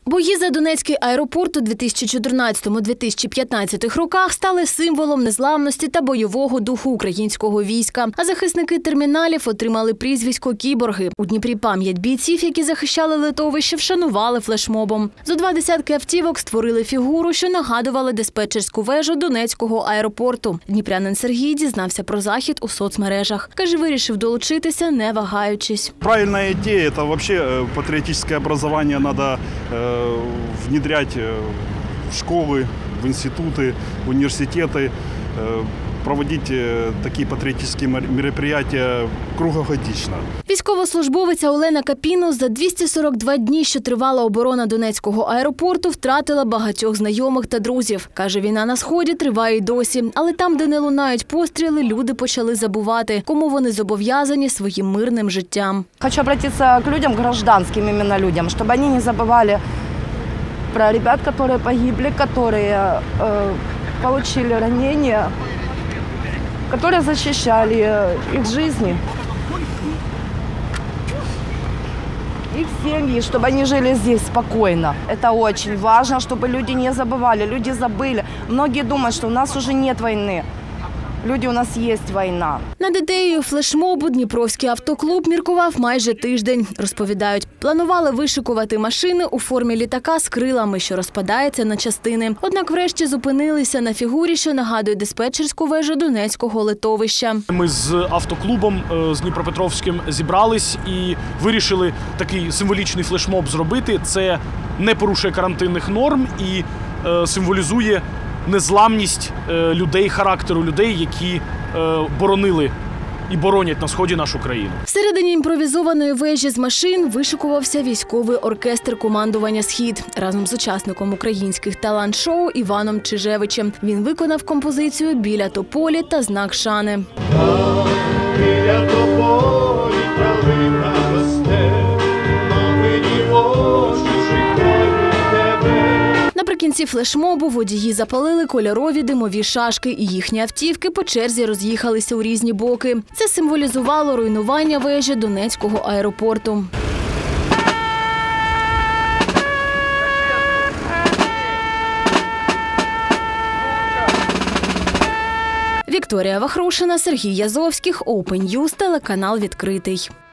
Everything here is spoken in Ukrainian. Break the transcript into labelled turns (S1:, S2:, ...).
S1: Бої за Донецький аеропорт у 2014-2015 роках стали символом незламності та бойового духу українського війська. А захисники терміналів отримали прізвисько «Кіборги». У Дніпрі пам'ять бійців, які захищали литовище, вшанували флешмобом. Зо 20 автівок створили фігуру, що нагадували диспетчерську вежу Донецького аеропорту. Дніпрянин Сергій дізнався про захід у соцмережах. Каже, вирішив долучитися, не вагаючись.
S2: Правильна ідея – це взагалі патріотичне образування треба внедрять в школы, в институты, в университеты, проводить такі патріотичні мероприятия круглогодично.
S1: Військовослужбовиця Олена Капінос за 242 дні, що тривала оборона Донецького аеропорту, втратила багатьох знайомих та друзів. Каже, війна на Сході триває й досі. Але там, де не лунають постріли, люди почали забувати, кому вони зобов'язані своїм мирним життям.
S3: Хочу обратиться к людям, гражданским именно людям, чтобы они не забывали про ребят, которые погибли, которые получили ранения, которые защищали их жизни, их семьи, чтобы они жили здесь спокойно. Это очень важно, чтобы люди не забывали, люди забыли. Многие думают, что у нас уже нет войны. Люди, у нас є війна.
S1: Над ідеєю флешмобу Дніпровський автоклуб міркував майже тиждень. Розповідають, планували вишикувати машини у формі літака з крилами, що розпадається на частини. Однак врешті зупинилися на фігурі, що нагадує диспетчерську вежу Донецького литовища.
S4: Ми з автоклубом, з Дніпропетровським, зібрались і вирішили такий символічний флешмоб зробити. Це не порушує карантинних норм і символізує незламність людей, характеру людей, які боронили і боронять на Сході нашу країну.
S1: Всередині імпровізованої вежі з машин вишикувався військовий оркестр командування «Схід» разом з учасником українських талант-шоу Іваном Чижевичем. Він виконав композицію «Біля тополі» та «Знак шани».
S5: Біля тополі ялинка росте, мамині очі чекають тебе.
S1: Наприкінці флешмобу водії запалили кольорові димові шашки, і їхні автівки по черзі роз'їхалися у різні боки. Це символізувало руйнування вежі Донецького аеропорту. Вікторія Вахрушина, Сергій Язовських, Open News, телеканал «Відкритий».